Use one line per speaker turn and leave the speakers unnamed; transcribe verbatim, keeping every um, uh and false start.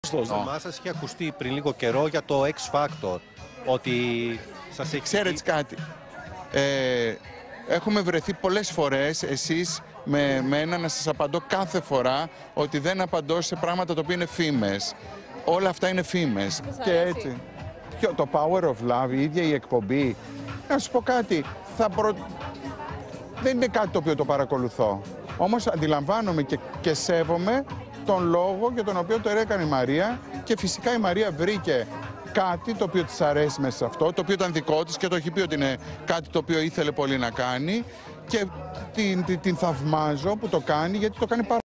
Στο όνομά σας είχε ακουστεί πριν λίγο καιρό για το X Factor, ότι σας έχει...
Ξέρετε κάτι, ε, έχουμε βρεθεί πολλές φορές εσείς με μένα να σας απαντώ κάθε φορά ότι δεν απαντώ σε πράγματα τα οποία είναι φήμες. Όλα αυτά είναι φήμες. Και έτσι. Ποιο, το Power of Love, η ίδια η εκπομπή. Να σου πω κάτι, θα προ... δεν είναι κάτι το οποίο το παρακολουθώ. Όμως αντιλαμβάνομαι και, και σέβομαι τον λόγο για τον οποίο το έκανε η Μαρία και φυσικά η Μαρία βρήκε κάτι το οποίο της αρέσει μέσα σε αυτό, το οποίο ήταν δικό της και το έχει πει ότι είναι κάτι το οποίο ήθελε πολύ να κάνει και την, την, την θαυμάζω που το κάνει, γιατί το κάνει πάρα